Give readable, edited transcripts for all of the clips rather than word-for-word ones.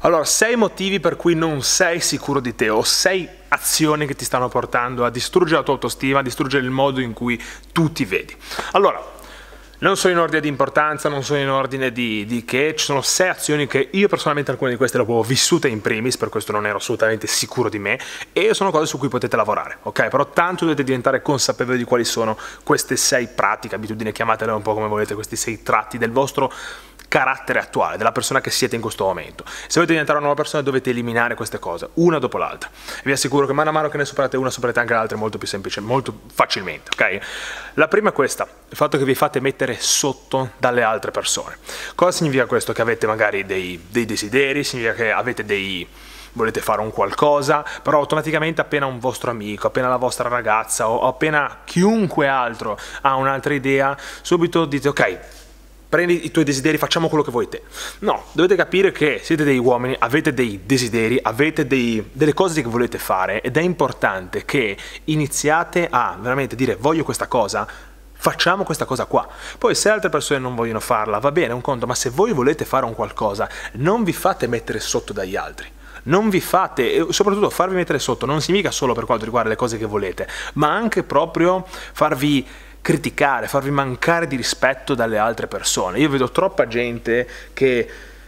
Allora, 6 motivi per cui non sei sicuro di te, o 6 azioni che ti stanno portando a distruggere la tua autostima, a distruggere il modo in cui tu ti vedi. Allora, non sono in ordine di importanza, non sono in ordine di che, ci sono 6 azioni che io personalmente alcune di queste le avevo vissute in primis, per questo non ero assolutamente sicuro di me, e sono cose su cui potete lavorare, ok? Però tanto dovete diventare consapevoli di quali sono queste 6 pratiche, abitudini, chiamatele un po' come volete, questi 6 tratti del vostro carattere attuale, della persona che siete in questo momento. Se volete diventare una nuova persona dovete eliminare queste cose, una dopo l'altra. Vi assicuro che mano a mano che ne superate una, superate anche l'altra molto più semplice, molto facilmente, ok? La prima è questa, il fatto che vi fate mettere sotto dalle altre persone. Cosa significa questo? Che avete magari dei desideri, significa che avete volete fare un qualcosa, però automaticamente appena un vostro amico, appena la vostra ragazza o appena chiunque altro ha un'altra idea, subito dite ok, prendi i tuoi desideri, facciamo quello che vuoi te. No, dovete capire che siete degli uomini, avete dei desideri, avete delle cose che volete fare ed è importante che iniziate a veramente dire voglio questa cosa, facciamo questa cosa qua. Poi se altre persone non vogliono farla, va bene, è un conto, ma se voi volete fare un qualcosa, non vi fate mettere sotto dagli altri. Non vi fate, e soprattutto farvi mettere sotto, non significa solo per quanto riguarda le cose che volete, ma anche proprio farvi criticare, farvi mancare di rispetto dalle altre persone. Io vedo troppa gente che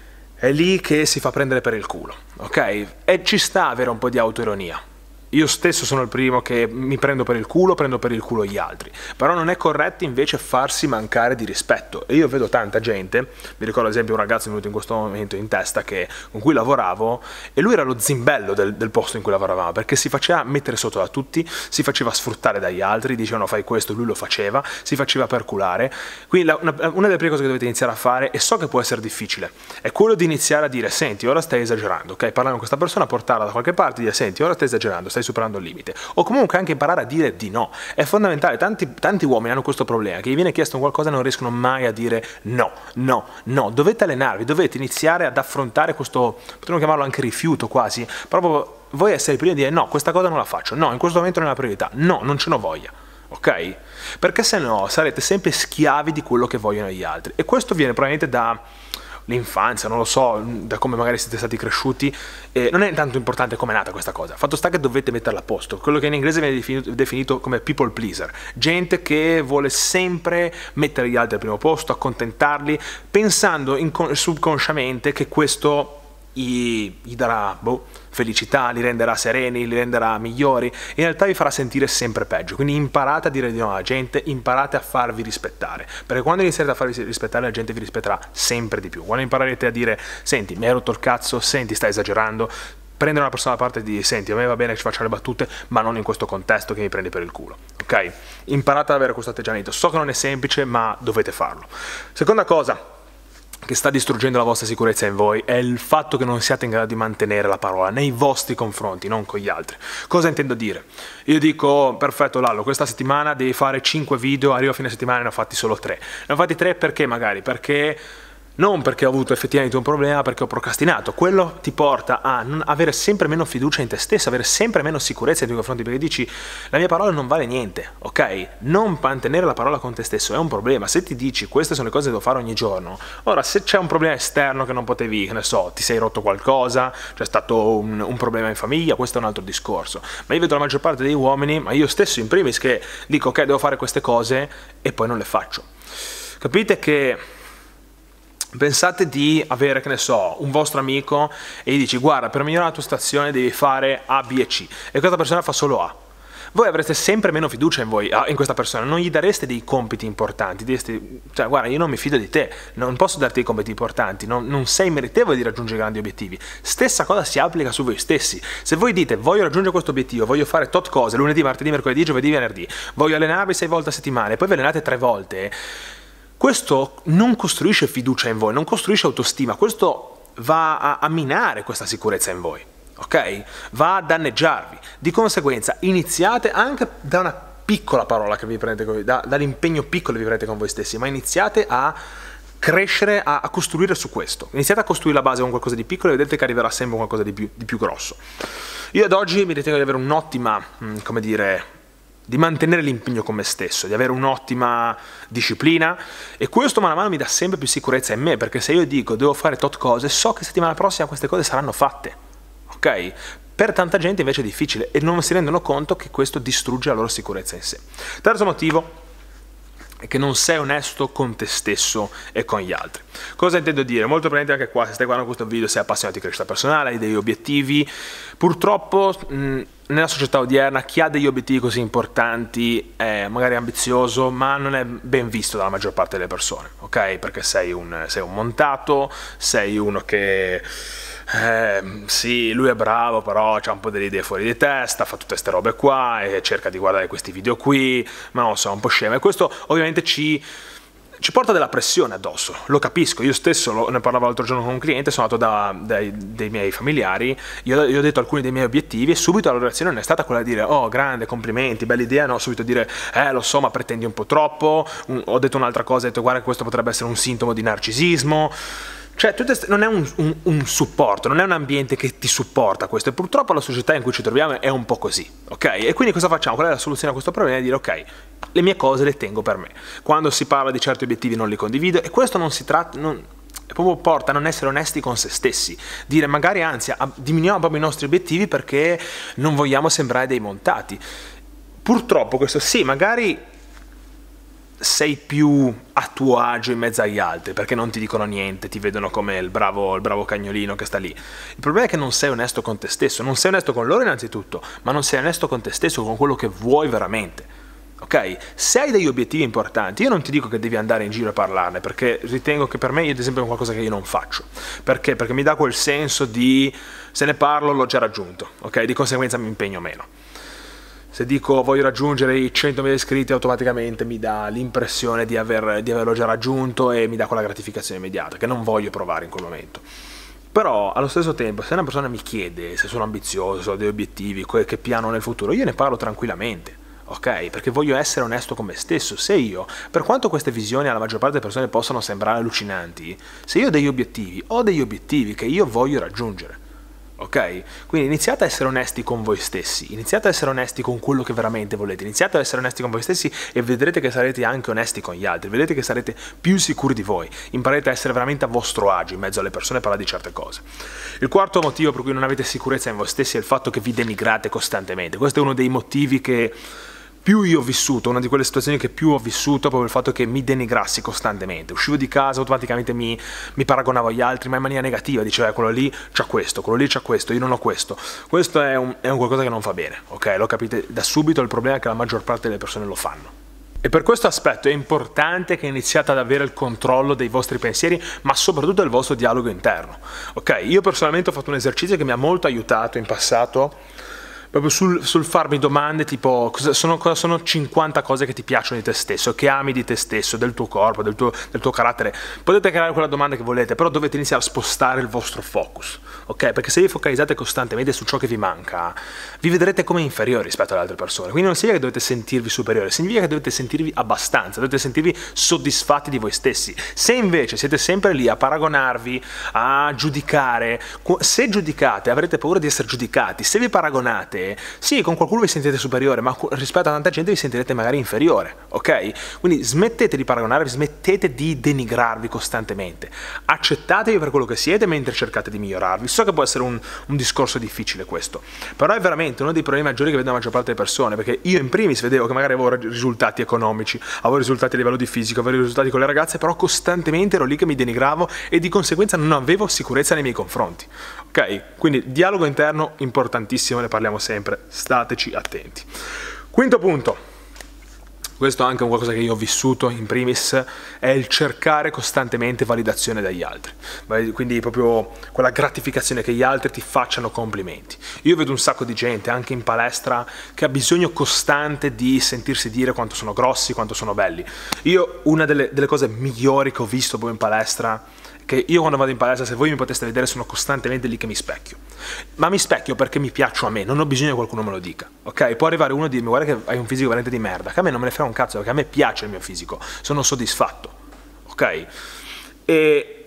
è lì che si fa prendere per il culo, ok? E ci sta avere un po' di autoironia. Io stesso sono il primo che mi prendo per il culo gli altri, però non è corretto invece farsi mancare di rispetto. E io vedo tanta gente, mi ricordo ad esempio un ragazzo venuto in questo momento in testa con cui lavoravo, e lui era lo zimbello del posto in cui lavoravamo, perché si faceva mettere sotto da tutti, si faceva sfruttare dagli altri, dicevano fai questo, lui lo faceva, si faceva perculare. Quindi una delle prime cose che dovete iniziare a fare, e so che può essere difficile, è quello di iniziare a dire senti, ora stai esagerando, ok? Parlare con questa persona, portarla da qualche parte e dire senti, ora stai esagerando, stai superando il limite, o comunque anche imparare a dire di no. È fondamentale, tanti uomini hanno questo problema, che gli viene chiesto qualcosa e non riescono mai a dire no, no, no. Dovete allenarvi, dovete iniziare ad affrontare questo, potremmo chiamarlo anche rifiuto quasi, proprio voi essere i primi a dire no, questa cosa non la faccio, no, in questo momento non è la priorità, no, non ce n'ho voglia. Ok? Perché se no sarete sempre schiavi di quello che vogliono gli altri, e questo viene probabilmente da l'infanzia, non lo so, da come magari siete stati cresciuti. Non è tanto importante come è nata questa cosa, fatto sta che dovete metterla a posto, quello che in inglese viene definito come people pleaser, gente che vuole sempre mettere gli altri al primo posto, accontentarli, pensando subconsciamente che questo gli darà felicità, li renderà sereni, li renderà migliori. In realtà vi farà sentire sempre peggio, quindi imparate a dire di no alla gente, imparate a farvi rispettare, perché quando iniziate a farvi rispettare la gente vi rispetterà sempre di più. Quando imparerete a dire senti, mi hai rotto il cazzo, senti, stai esagerando, prendere una persona da parte e dire senti, a me va bene che ci faccia le battute, ma non in questo contesto che mi prendi per il culo, ok? Imparate ad avere questo atteggiamento, so che non è semplice ma dovete farlo. Seconda cosa che sta distruggendo la vostra sicurezza in voi è il fatto che non siate in grado di mantenere la parola nei vostri confronti, non con gli altri. Cosa intendo dire? Io dico, perfetto Lallo, questa settimana devi fare 5 video, arrivo a fine settimana e ne ho fatti solo 3. Ne ho fatti 3 perché magari? Perché non perché ho avuto effettivamente un problema, perché ho procrastinato. Quello ti porta a avere sempre meno fiducia in te stesso, avere sempre meno sicurezza nei tuoi confronti, perché dici la mia parola non vale niente, ok? Non mantenere la parola con te stesso è un problema. Se ti dici queste sono le cose che devo fare ogni giorno, ora se c'è un problema esterno che non potevi, che ne so, ti sei rotto qualcosa, c'è stato un problema in famiglia, questo è un altro discorso. Ma io vedo la maggior parte degli uomini, ma io stesso in primis, che dico ok, devo fare queste cose e poi non le faccio. Capite che pensate di avere, che ne so, un vostro amico e gli dici guarda, per migliorare la tua situazione devi fare A, B e C, e questa persona fa solo A. Voi avreste sempre meno fiducia in questa persona, non gli dareste dei compiti importanti, direste, cioè guarda, io non mi fido di te, non posso darti dei compiti importanti, non sei meritevole di raggiungere grandi obiettivi. Stessa cosa si applica su voi stessi. Se voi dite voglio raggiungere questo obiettivo, voglio fare tot cose, lunedì, martedì, mercoledì, giovedì, venerdì, voglio allenarvi 6 volte a settimana e poi vi allenate 3 volte, questo non costruisce fiducia in voi, non costruisce autostima, questo va a minare questa sicurezza in voi, ok? Va a danneggiarvi. Di conseguenza iniziate anche da una piccola parola che vi prendete, dall'impegno piccolo che vi prendete con voi stessi, ma iniziate a crescere, a costruire su questo. Iniziate a costruire la base con qualcosa di piccolo e vedete che arriverà sempre qualcosa di più grosso. Io ad oggi mi ritengo di avere un'ottima, come dire, di mantenere l'impegno con me stesso, di avere un'ottima disciplina, e questo mano a mano mi dà sempre più sicurezza in me, perché se io dico devo fare tot cose, so che settimana prossima queste cose saranno fatte, ok? Per tanta gente invece è difficile e non si rendono conto che questo distrugge la loro sicurezza in sé. Terzo motivo è che non sei onesto con te stesso e con gli altri. Cosa intendo dire? Molto probabilmente anche qua, se stai guardando questo video, sei appassionato di crescita personale, hai degli obiettivi. Purtroppo nella società odierna chi ha degli obiettivi così importanti è magari ambizioso, ma non è ben visto dalla maggior parte delle persone, ok? Perché sei un montato, sei uno che sì, lui è bravo, però ha un po' delle idee fuori di testa, fa tutte queste robe qua e cerca di guardare questi video qui, ma non so, è un po' scemo, e questo ovviamente ci porta della pressione addosso, lo capisco. Io stesso ne parlavo l'altro giorno con un cliente, sono andato dai miei familiari, io ho detto alcuni dei miei obiettivi e subito la loro reazione non è stata quella di dire oh grande, complimenti, bella idea, no, subito dire lo so ma pretendi un po' troppo. Ho detto un'altra cosa, ho detto guarda questo potrebbe essere un sintomo di narcisismo. Cioè, non è un supporto, non è un ambiente che ti supporta questo, e purtroppo la società in cui ci troviamo è un po' così, ok? E quindi cosa facciamo? Qual è la soluzione a questo problema? È dire ok, le mie cose le tengo per me. Quando si parla di certi obiettivi non li condivido, e questo non si tratta, proprio porta a non essere onesti con se stessi, dire magari anzi diminuiamo proprio i nostri obiettivi perché non vogliamo sembrare dei montati. Purtroppo questo sì, magari sei più a tuo agio in mezzo agli altri perché non ti dicono niente, ti vedono come il bravo cagnolino che sta lì. Il problema è che non sei onesto con te stesso, non sei onesto con loro innanzitutto, ma non sei onesto con te stesso, con quello che vuoi veramente. Ok? Se hai degli obiettivi importanti, io non ti dico che devi andare in giro a parlarne, perché ritengo che per me, ad esempio, è qualcosa che io non faccio. Perché? Perché mi dà quel senso di se ne parlo l'ho già raggiunto, ok? Di conseguenza mi impegno meno. Se dico voglio raggiungere i 100.000 iscritti, automaticamente mi dà l'impressione di averlo già raggiunto e mi dà quella gratificazione immediata che non voglio provare in quel momento. Però allo stesso tempo, se una persona mi chiede se sono ambizioso, se ho dei obiettivi, che piano nel futuro, io ne parlo tranquillamente. Ok? Perché voglio essere onesto con me stesso. Se io, per quanto queste visioni alla maggior parte delle persone possano sembrare allucinanti, se io ho degli obiettivi che io voglio raggiungere. Ok? Quindi iniziate a essere onesti con voi stessi, iniziate a essere onesti con quello che veramente volete, iniziate a essere onesti con voi stessi e vedrete che sarete anche onesti con gli altri, vedrete che sarete più sicuri di voi, imparate a essere veramente a vostro agio in mezzo alle persone e parlare di certe cose. Il quarto motivo per cui non avete sicurezza in voi stessi è il fatto che vi denigrate costantemente. Questo è uno dei motivi che più io ho vissuto, una di quelle situazioni che più ho vissuto, proprio il fatto che mi denigrassi costantemente. Uscivo di casa, automaticamente mi paragonavo agli altri, ma in maniera negativa, dicevo quello lì c'ha questo, quello lì c'ha questo, io non ho questo. Questo è un qualcosa che non fa bene, ok? Lo capite da subito, il problema è che la maggior parte delle persone lo fanno. E per questo aspetto è importante che iniziate ad avere il controllo dei vostri pensieri, ma soprattutto del vostro dialogo interno, ok? Io personalmente ho fatto un esercizio che mi ha molto aiutato in passato, proprio sul farmi domande tipo cosa sono 50 cose che ti piacciono di te stesso, che ami di te stesso, del tuo corpo, del tuo carattere. Potete creare quella domanda che volete, però dovete iniziare a spostare il vostro focus, ok? Perché se vi focalizzate costantemente su ciò che vi manca, vi vedrete come inferiori rispetto alle altre persone. Quindi non significa che dovete sentirvi superiori, significa che dovete sentirvi abbastanza, dovete sentirvi soddisfatti di voi stessi. Se invece siete sempre lì a paragonarvi, a giudicare, se giudicate avrete paura di essere giudicati, se vi paragonate, sì, con qualcuno vi sentite superiore, ma rispetto a tanta gente vi sentirete magari inferiore, ok? Quindi smettete di paragonarvi, smettete di denigrarvi costantemente, accettatevi per quello che siete mentre cercate di migliorarvi. So che può essere un discorso difficile questo, però è veramente uno dei problemi maggiori che vedo la maggior parte delle persone, perché io in primis vedevo che magari avevo risultati economici, avevo risultati a livello di fisico, avevo risultati con le ragazze, però costantemente ero lì che mi denigravo e di conseguenza non avevo sicurezza nei miei confronti, ok? Quindi dialogo interno importantissimo, ne parliamo sempre, stateci attenti. Quinto punto, questo è anche un qualcosa che io ho vissuto in primis, è il cercare costantemente validazione dagli altri, quindi proprio quella gratificazione che gli altri ti facciano complimenti. Io vedo un sacco di gente anche in palestra che ha bisogno costante di sentirsi dire quanto sono grossi, quanto sono belli. Io una delle cose migliori che ho visto poi in palestra, che io quando vado in palestra, se voi mi poteste vedere, sono costantemente lì che mi specchio, ma mi specchio perché mi piaccio a me, non ho bisogno che qualcuno me lo dica, ok? Può arrivare uno e dirmi guarda che hai un fisico veramente di merda, che a me non me ne frega un cazzo, perché a me piace il mio fisico, sono soddisfatto, ok? E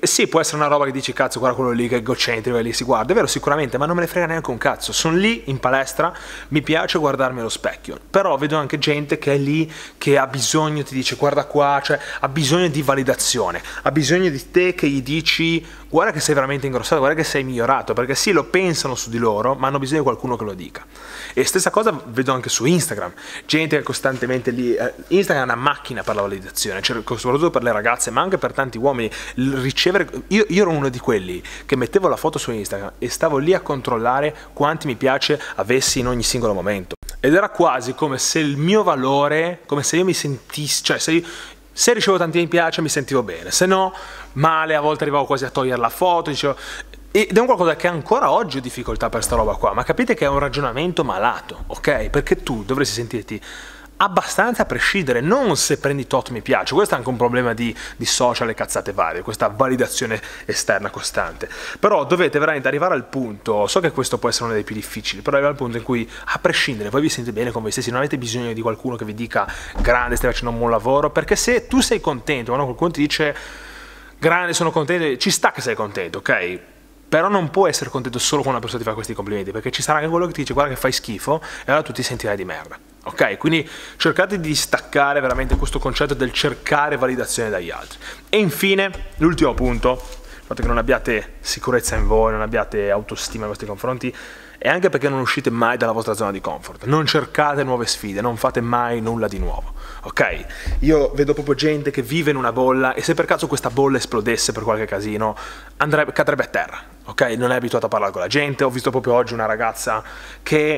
sì, può essere una roba che dici cazzo, guarda quello lì che è egocentrico e lì si guarda, è vero sicuramente, ma non me ne frega neanche un cazzo, sono lì in palestra, mi piace guardarmi allo specchio, però vedo anche gente che è lì, che ha bisogno, ti dice guarda qua, cioè ha bisogno di validazione, ha bisogno di te che gli dici guarda che sei veramente ingrossato, guarda che sei migliorato, perché sì, lo pensano su di loro, ma hanno bisogno di qualcuno che lo dica. E stessa cosa vedo anche su Instagram, gente che costantemente lì, Instagram è una macchina per la validazione, cioè, soprattutto per le ragazze, ma anche per tanti uomini, io ero uno di quelli che mettevo la foto su Instagram e stavo lì a controllare quanti mi piace avessi in ogni singolo momento. Ed era quasi come se il mio valore, come se io mi sentissi, cioè se ricevevo tanti mi piace mi sentivo bene, se no male, a volte arrivavo quasi a togliere la foto, dicevo... Ed è un qualcosa che ancora oggi ho difficoltà per sta roba qua, ma capite che è un ragionamento malato, ok? Perché tu dovresti sentirti abbastanza a prescindere, non se prendi tot mi piace, questo è anche un problema di social e cazzate varie, questa validazione esterna costante, però dovete veramente arrivare al punto, so che questo può essere uno dei più difficili, però arrivare al punto in cui a prescindere voi vi sentite bene con voi stessi, non avete bisogno di qualcuno che vi dica grande, stai facendo un buon lavoro, perché se tu sei contento, quando qualcuno ti dice grande, sono contento, ci sta che sei contento, ok? Però non puoi essere contento solo quando una persona ti fa questi complimenti, perché ci sarà anche quello che ti dice guarda che fai schifo e allora tu ti sentirai di merda, ok? Quindi cercate di staccare veramente questo concetto del cercare validazione dagli altri. E infine, l'ultimo punto, il fatto che non abbiate sicurezza in voi, non abbiate autostima nei vostri confronti, è anche perché non uscite mai dalla vostra zona di comfort, non cercate nuove sfide, non fate mai nulla di nuovo, ok? Io vedo proprio gente che vive in una bolla e se per caso questa bolla esplodesse per qualche casino, cadrebbe a terra, ok? Non è abituato a parlare con la gente, ho visto proprio oggi una ragazza che...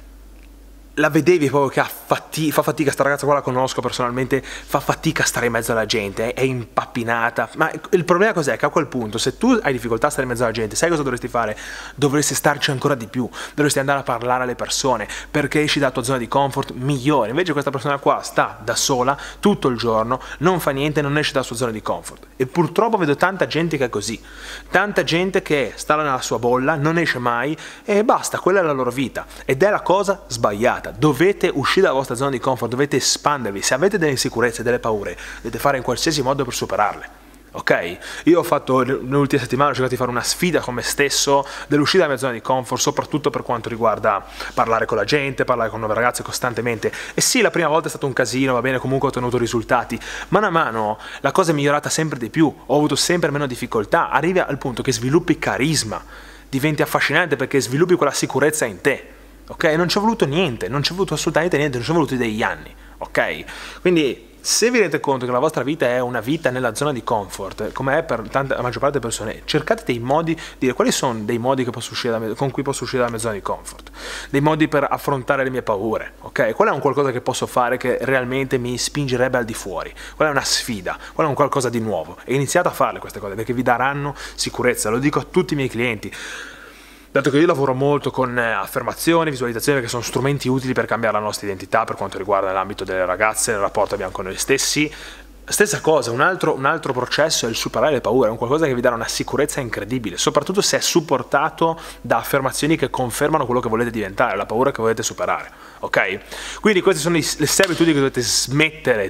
la vedevi proprio che fa fatica, sta ragazza qua la conosco personalmente, fa fatica a stare in mezzo alla gente, è impappinata, ma il problema cos'è? Che a quel punto se tu hai difficoltà a stare in mezzo alla gente, sai cosa dovresti fare? Dovresti starci ancora di più, dovresti andare a parlare alle persone, perché esci dalla tua zona di comfort migliore, invece questa persona qua sta da sola tutto il giorno, non fa niente, non esce dalla sua zona di comfort, e purtroppo vedo tanta gente che è così, tanta gente che sta nella sua bolla, non esce mai e basta, quella è la loro vita, ed è la cosa sbagliata. Dovete uscire dalla vostra zona di comfort, dovete espandervi, se avete delle insicurezze, delle paure, dovete fare in qualsiasi modo per superarle, ok? Io ho fatto, nell'ultima settimana ho cercato di fare una sfida con me stesso dell'uscita dalla mia zona di comfort, soprattutto per quanto riguarda parlare con la gente, parlare con nuove ragazze costantemente, e sì, la prima volta è stato un casino, va bene, comunque ho ottenuto risultati, mano a mano la cosa è migliorata sempre di più, ho avuto sempre meno difficoltà, arrivi al punto che sviluppi carisma, diventi affascinante perché sviluppi quella sicurezza in te. Ok? Non ci è voluto niente, non ci è voluto assolutamente niente, non ci è voluto degli anni, ok? Quindi se vi rendete conto che la vostra vita è una vita nella zona di comfort, come è per la maggior parte delle persone, cercate dei modi, dire quali sono dei modi che con cui posso uscire dalla mia zona di comfort, dei modi per affrontare le mie paure, ok? Qual è un qualcosa che posso fare che realmente mi spingerebbe al di fuori? Qual è una sfida? Qual è un qualcosa di nuovo? E iniziate a farle queste cose perché vi daranno sicurezza, lo dico a tutti i miei clienti. Dato che io lavoro molto con affermazioni, visualizzazioni, che sono strumenti utili per cambiare la nostra identità per quanto riguarda l'ambito delle ragazze, il rapporto che abbiamo con noi stessi, stessa cosa, un altro processo è il superare le paure, è un qualcosa che vi darà una sicurezza incredibile, soprattutto se è supportato da affermazioni che confermano quello che volete diventare, la paura che volete superare, ok? Quindi queste sono le 6 abitudini che dovete smettere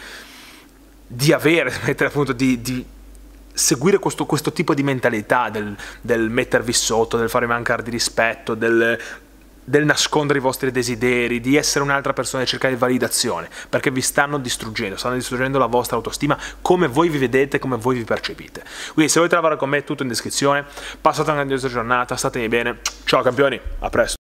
di avere, smettere appunto di seguire questo tipo di mentalità del mettervi sotto, del fare mancare di rispetto, del nascondere i vostri desideri, di essere un'altra persona e cercare validazione, perché vi stanno distruggendo la vostra autostima, come voi vi vedete, come voi vi percepite. Quindi se volete lavorare con me, tutto in descrizione, passate una grandiosa giornata, statemi bene, ciao campioni, a presto.